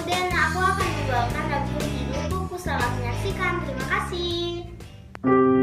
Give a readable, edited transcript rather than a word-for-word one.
dan aku akan membawakan lagu judul Kuku. Selamat menyaksikan. Terima kasih.